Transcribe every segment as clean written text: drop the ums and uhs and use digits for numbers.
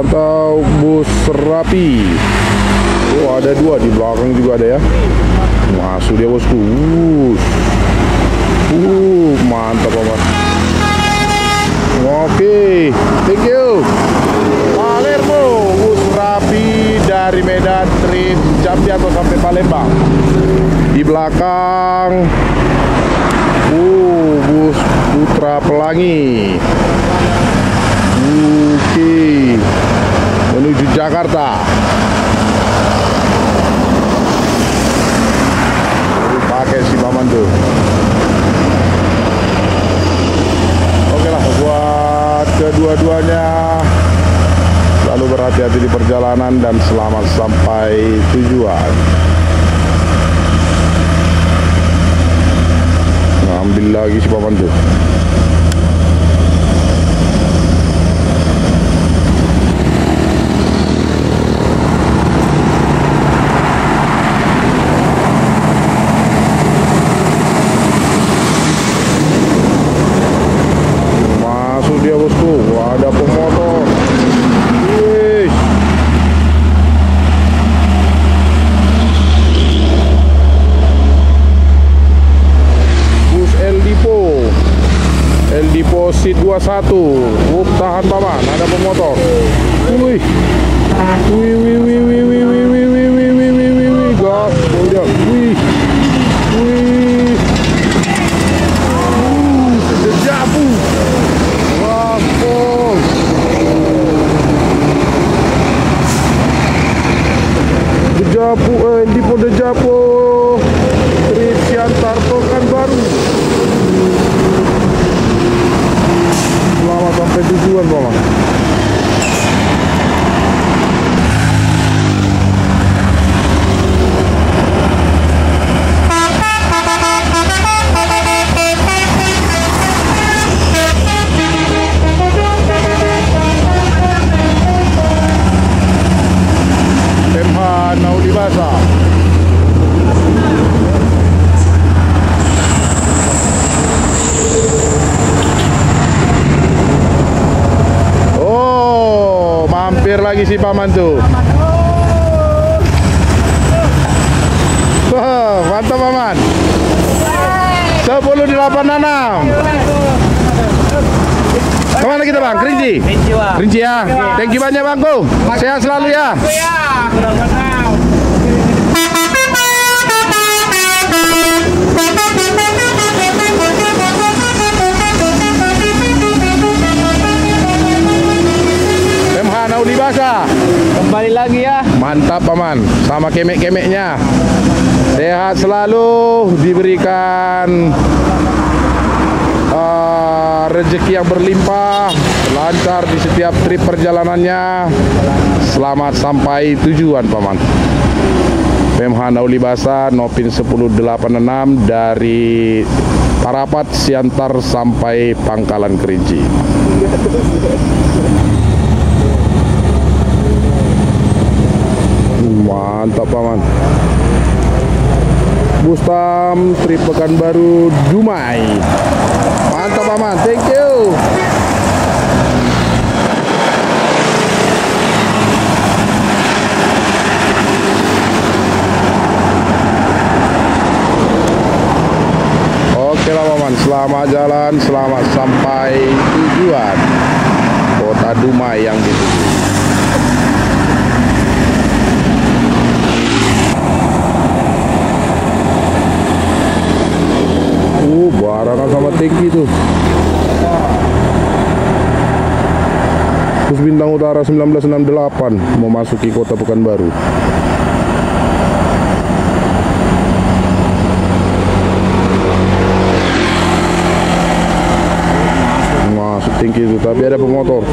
Pantau bus rapi. Oh, ada dua di belakang juga ada ya. Masuk dia bosku. Mantap paman. Oke, thank you. Palermo bus rapi dari Medan trip Jambi atau sampai Palembang. Di belakang bus Putra Pelangi. Oke, menuju Jakarta. Pakai si paman tuh. Oke lah, buat kedua-duanya selalu berhati-hati di perjalanan dan selamat sampai tujuan. Ambil lagi si paman tuh. Masuk dia bosku. Ada pemotor. Wih. El Dipo Seat 21. Tahan paman, ada pemotor. Wih. Gas, dia. Wih. Dejavu. Gaspol. Dejavu, El Dipo Dejavu. Trip Siantar Pekanbaru. Selamat sampai tujuan paman. MH Naulibasa. Lagi si paman tuh. Wah, mantap paman. 1086. Kemana kita bang? Kerinci? Kerinci ya. Thank you banyak bangku. Sehat selalu ya. Naulibasa kembali lagi ya. Mantap paman, sama kemek-kemeknya. Sehat selalu, diberikan rezeki yang berlimpah, lancar di setiap trip perjalanannya. Selamat sampai tujuan paman. PMH Naulibasa Nopin 1086 dari Parapat Siantar sampai Pangkalan Kerinci. Mantap paman. Bustam trip Pekanbaru Dumai. Mantap paman, thank you. Oke lah paman, selamat jalan, selamat sampai tujuan Kota Dumai yang dituju. Barangan sama tangki tuh. Bus Bintang Utara 1968 memasuki Kota Pekanbaru. Masuk tangki itu, tapi ada pemotor.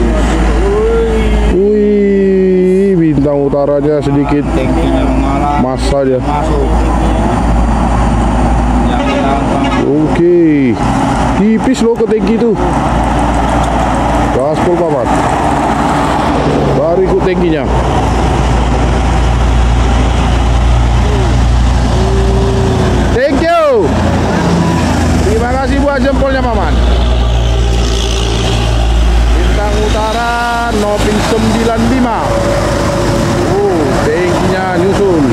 Wih, Bintang Utaranya sedikit massa dia. Oke, tipis loh ke tangki itu. Gaspol paman. Baru ikut tangkinya. Thank you. Terima kasih buat jempolnya paman. Bintang Utara Nopin Tankinya nyusul.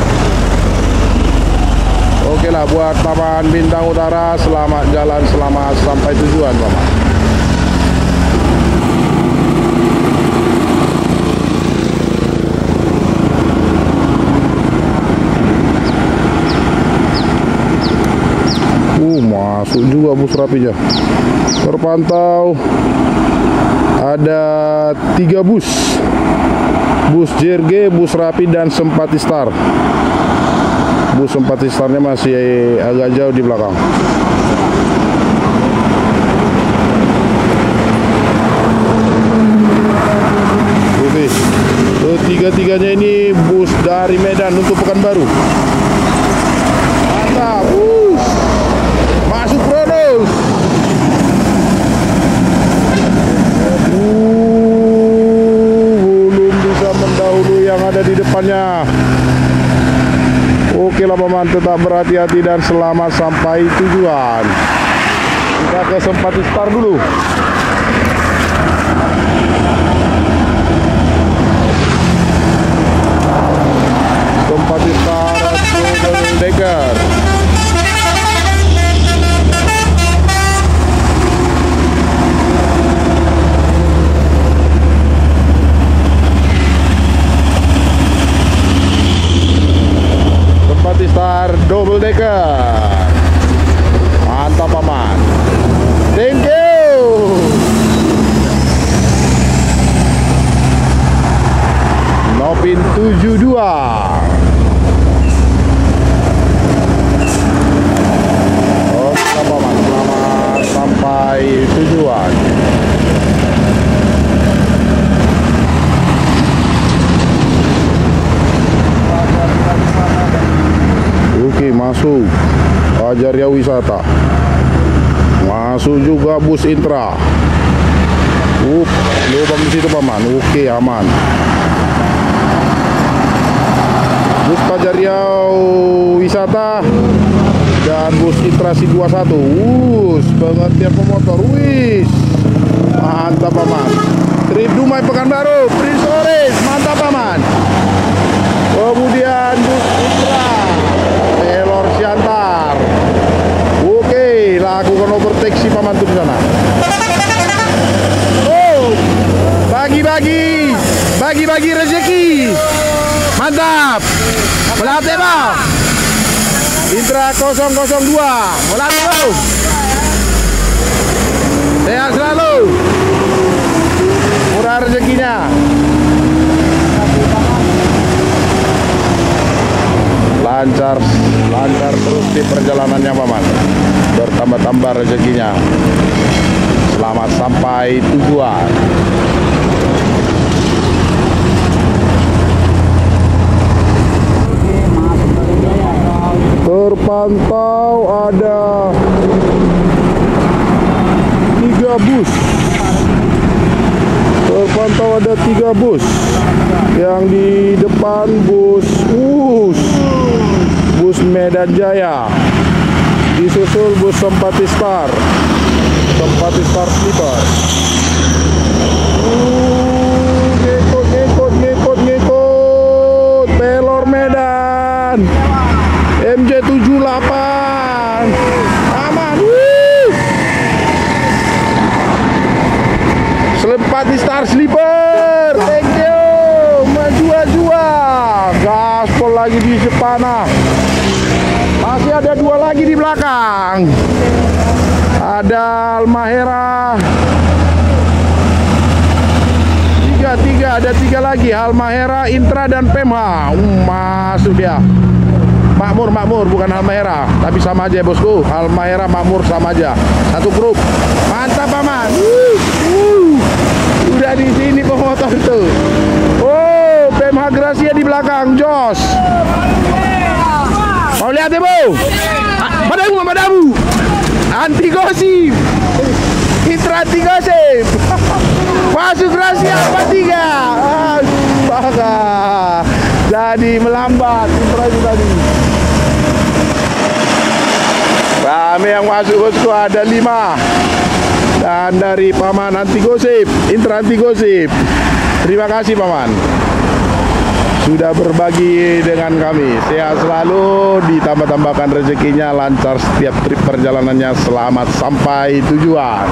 Oke lah, buat Taman Bintang Utara, selamat jalan, selamat sampai tujuan, Paman. Masuk juga bus rapinya. Terpantau ada 3 bus. Bus JRG, bus rapi, dan Sempati Star. Bus Sempati Starnya masih agak jauh di belakang. Oke, tiga-tiganya ini bus dari Medan untuk Pekanbaru. Mantap, masuk Kronos. Belum bisa mendahului yang ada di depannya. Oke lah Paman, tetap berhati-hati dan selamat sampai tujuan. Kita ke Sempati Star dulu. Sempati Star double decker. Sempati Star double decker. Mantap Paman. Thank you. Nopin 72. Oke Paman, selamat sampai tujuan. Oke, masuk Ajaria Wisata. Masuk juga bus Intra. Lubang di situ Paman. Oke, aman. Bus Ajaria Wisata dan bus Intra Si21. Pengertian pemotor. Mantap Paman. Trip Dumai Pekanbaru, Prince Orange. Mantap Paman. Kemudian bus Intra Pelor Siantar. Oke, lakukan overtake si Paman tuh di sana. Bagi-bagi rezeki. Mantap. Melatih Bang. Intra 002. Melatih Bang. Sehat selalu. Murah rezekinya. Lancar terus di perjalanannya Paman. Bertambah-tambah rezekinya. Selamat sampai tujuan. Terpantau ada 3 bus. Terpantau ada 3 bus. Yang di depan bus Medan Jaya. Disusul bus Sempati Star. Sempati Star Sleeper. Ngikut Pelor Medan. MJ78. Aman. Sempati Star Sleeper. Thank you. Maju-jua. Gaspol lagi di Sepana. Masih ada 2 lagi di belakang. Ada Halmahera. Ada 3 lagi. Halmahera, Intra, dan Pemha. Masuk dia. Makmur, bukan Halmahera. Tapi sama aja bosku. Halmahera, Makmur sama aja. Satu grup. Mantap Paman. Udah di sini pemotor tuh. Pemha Gracia di belakang. Jos. Mau lihat ya Bu? Padamu. Anti gosip. Intra anti gosip. Masuk Gracia 43. Jadi melambat Intra itu tadi. Rame yang masuk bosku, ada 5. Dan dari Paman anti gosip, Intra anti gosip. Terima kasih Paman sudah berbagi dengan kami. Sehat selalu, ditambah-tambahkan rezekinya, lancar setiap trip perjalanannya, selamat sampai tujuan.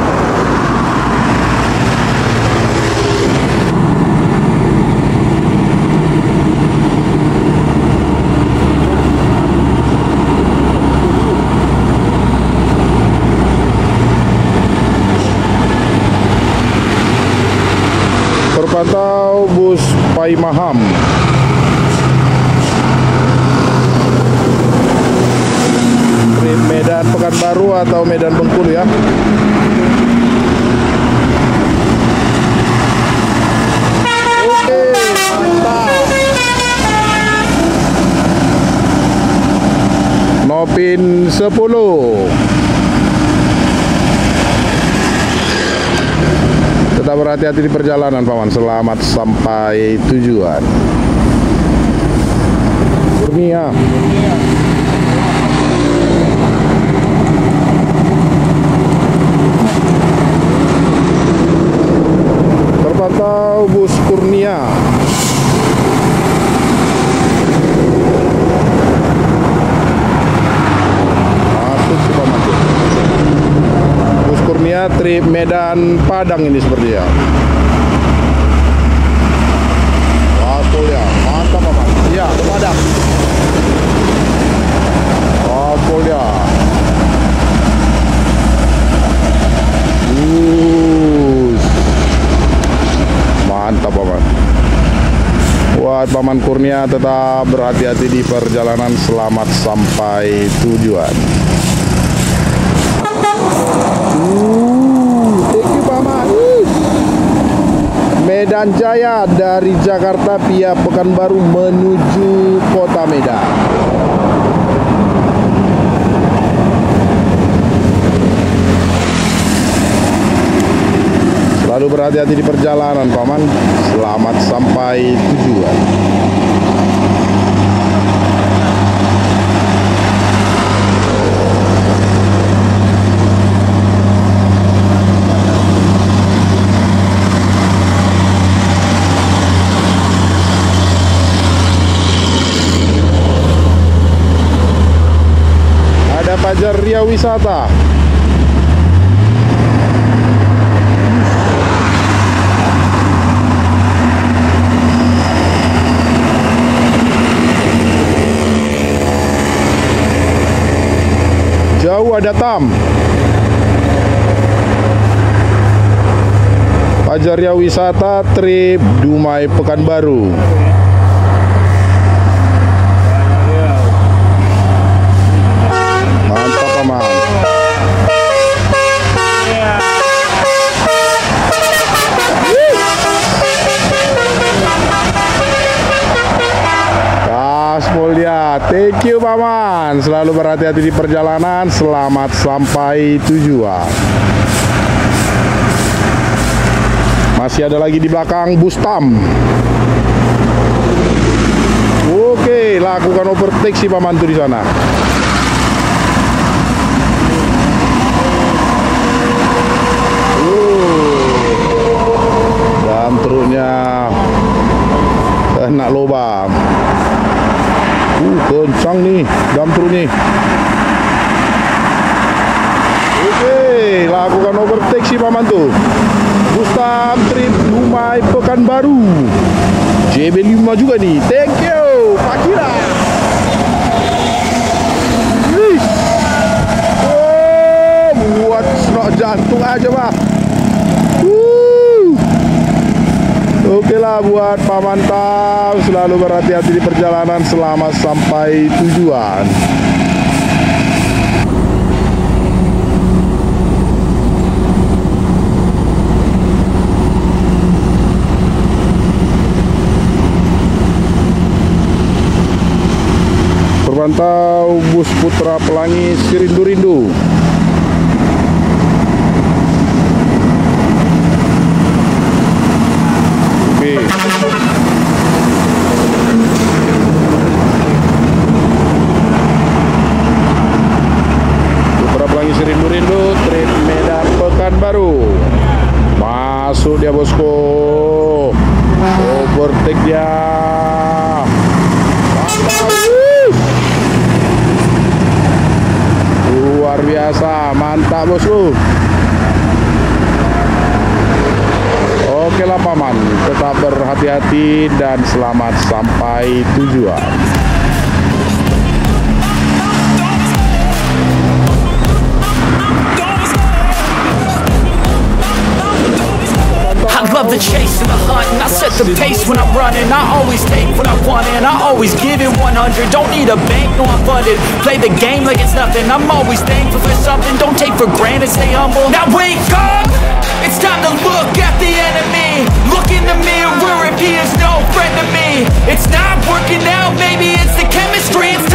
Terpantau bus Paimaham. Trip Medan Pekanbaru atau Medan Bengkulu ya. Oke, mantap. Nopin 10. Tetap berhati-hati di perjalanan Paman, selamat sampai tujuan. Kurnia. Terpantau bus Kurnia. Masuk sih Paman. Bus Kurnia trip Medan Padang ini seperti ya. Betul ya, mantap Paman. Iya, ke Padang. Betul ya. Mantap Paman. Buat Paman Kurnia tetap berhati-hati di perjalanan, selamat sampai tujuan. Thank you Paman. Medan Jaya dari Jakarta via Pekanbaru menuju Kota Medan. Selalu berhati-hati di perjalanan Paman, selamat sampai tujuan. Fajar Ria Wisata. Jauh ada Tam. Fajar Ria Wisata trip Dumai Pekanbaru. Thank you Paman, selalu berhati-hati di perjalanan, selamat sampai tujuan. Masih ada lagi di belakang bus Tam. Oke, lakukan overtake si Paman tuh di sana. Dan truknya kena lubang. Kencang nih dam truk nih. Oke, lakukan overtake si Paman tuh. Bus Tam trip Dumai Pekanbaru. JB5 juga nih. Thank you Pak Kira. Oh, buat senok jantung aja Pak. Oke lah buat Paman Tam, selalu berhati-hati di perjalanan, selamat sampai tujuan. Terpantau bus Putra Pelangi Sirindu-Rindu. Putra Pelangi Sirindu-Rindu trip Medan Pekanbaru. Masuk dia bosku. Overtake dia. Luar biasa, mantap bosku. Oke lah paman, tetap berhati-hati dan selamat sampai tujuan. I love the chase and the hunt, and I set the pace when I'm running. I always take what I want and I always give it 100. Don't need a bank, no I'm funded. Play the game like it's nothing. I'm always thankful for something. Don't take for granted, stay humble. Now wake up! It's time to look at the enemy. Look in the mirror if he is no friend to me. It's not working out, maybe it's the chemistry. It's